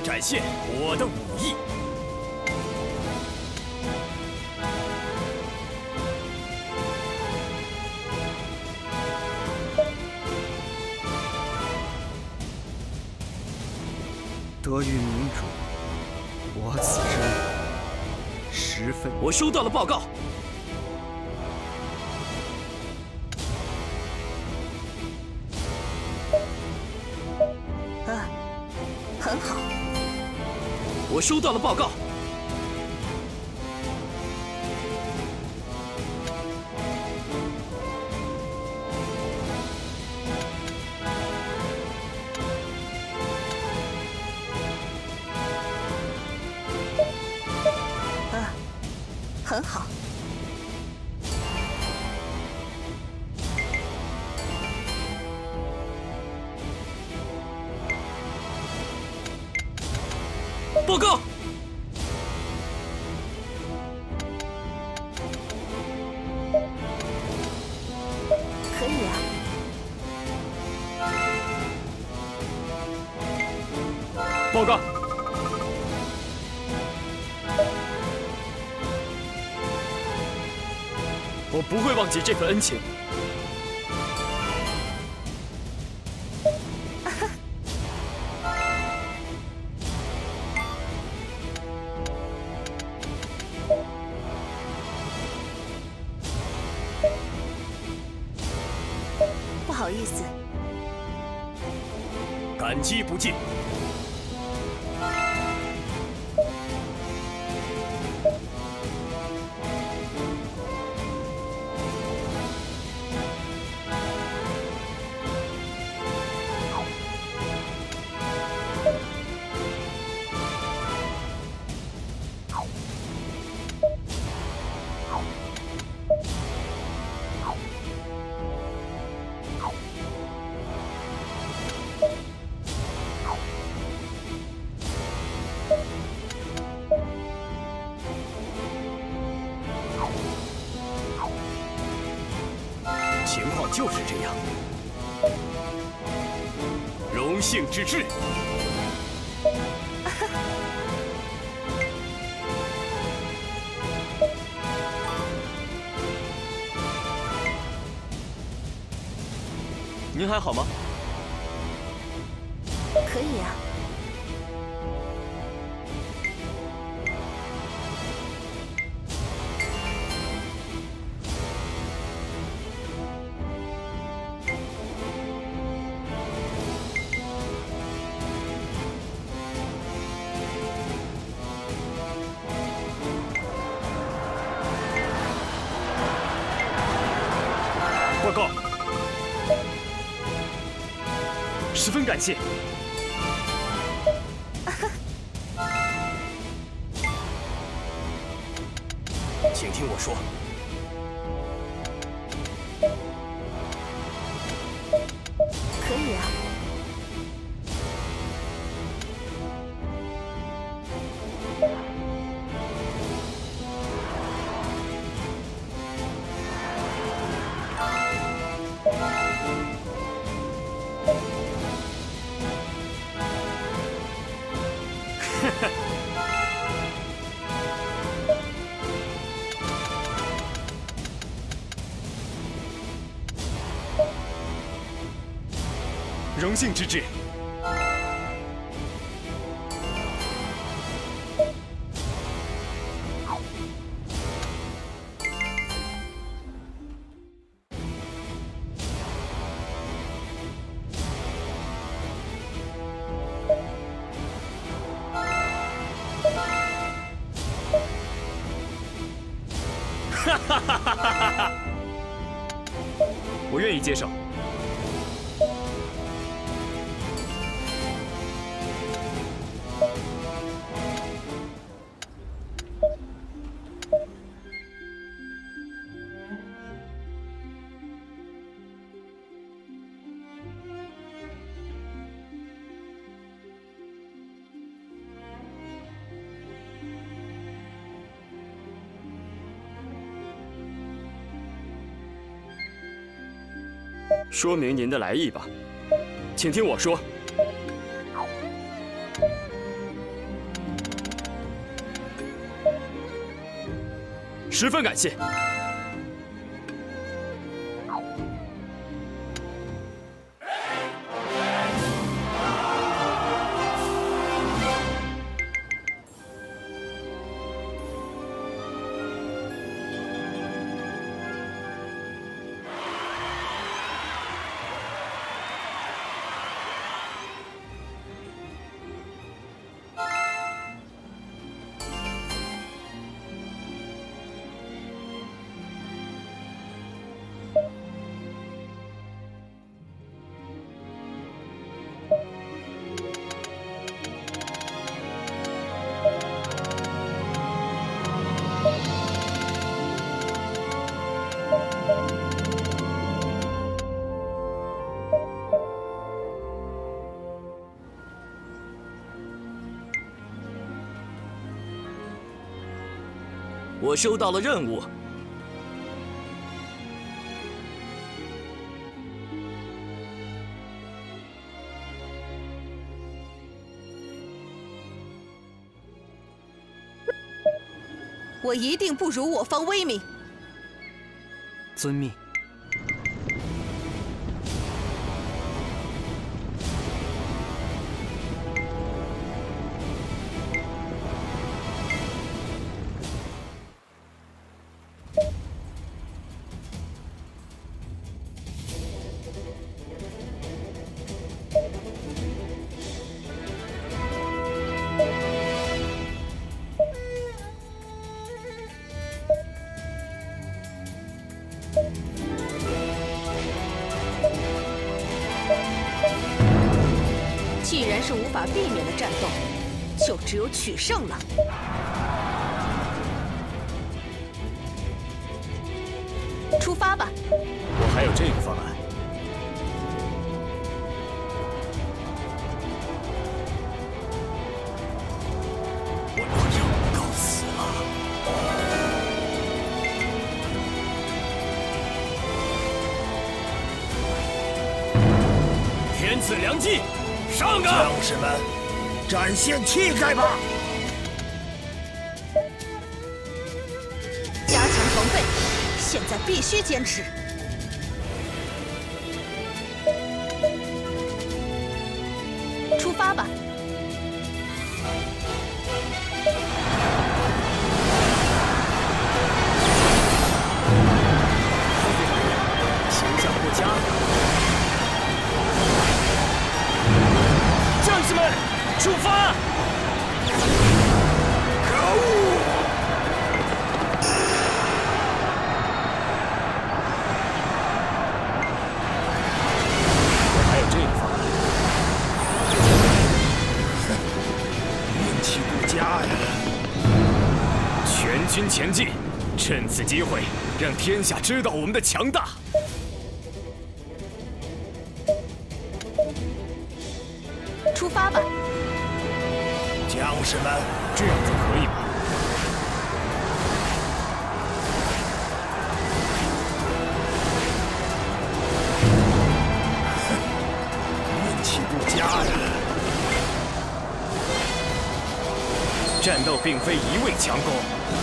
展现我的武艺。 得遇明主，我此生十分。 我收到了报告。 很好， 我收到了报告。 很好。 报告。 可以啊。 报告。我不会忘记这份恩情。 不好意思， 感激不尽。情况就是这样，荣幸之至。您还好吗？ 可以啊。 报告，十分感谢。请听我说， 可以啊。 荣幸之至。哈哈哈哈哈哈！我愿意接受。 说明您的来意吧，请听我说。 十分感谢。我收到了任务。 我一定不辱我方威名。 遵命。 既然是无法避免的战斗，就只有取胜了。出发吧！ 我还有这个方案。我要告死了！天赐良机！ 上啊！ 将士们，展现气概吧！ 加强防备，现在必须坚持。出发吧！ 形象不佳。 战士们，出发！ 可恶！ 我还有这个方案。 运气不佳呀！ 全军前进，趁此机会让天下知道我们的强大。 出发吧， 将士们， 这样就可以吗？ 运气不佳呀！ 战斗并非一味强攻，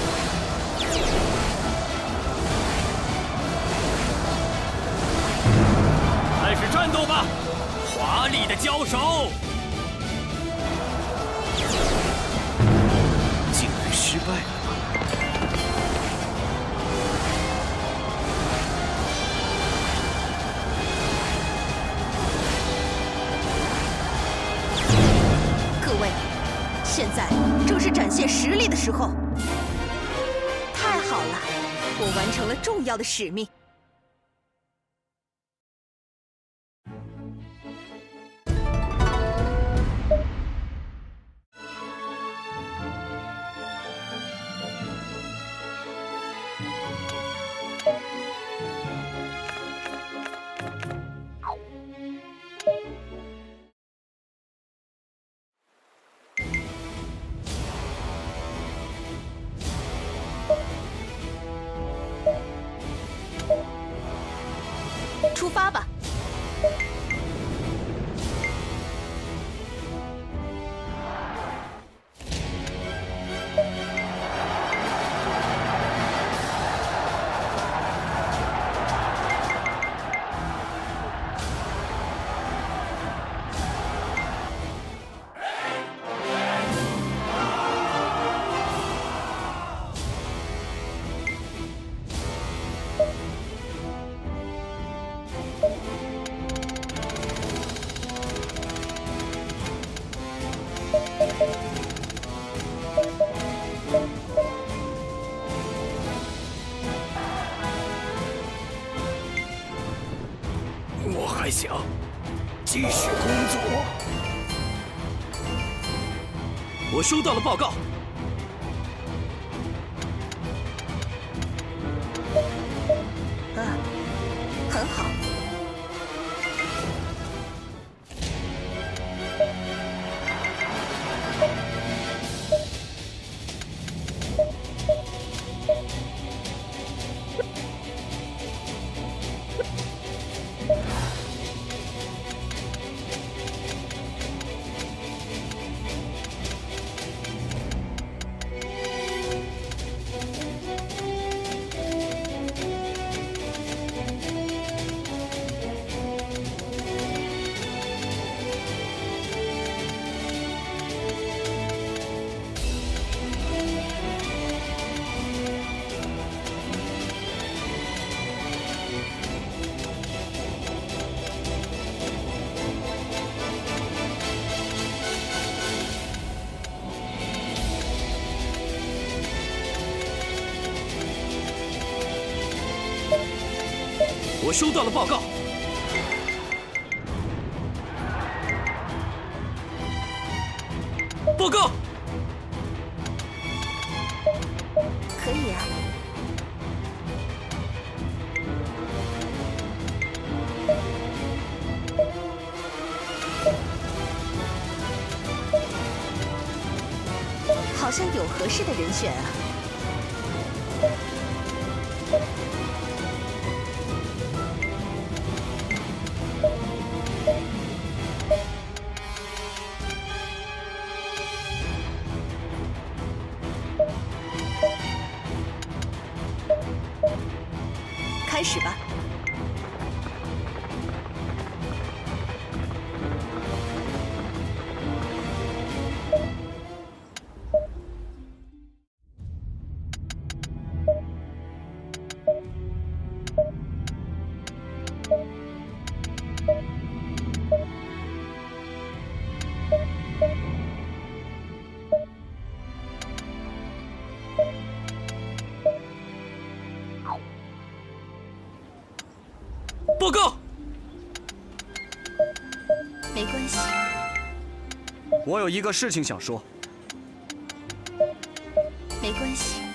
开始战斗吧！华丽的交手。 失败了吗？ 各位，现在正是展现实力的时候。太好了，我完成了重要的使命。出发吧！ 想，继续工作。 我收到了报告。 很好。 我收到了报告。报告。 可以啊。好像有合适的人选啊。开始吧。 报告。 没关系。 我有一个事情想说。 没关系。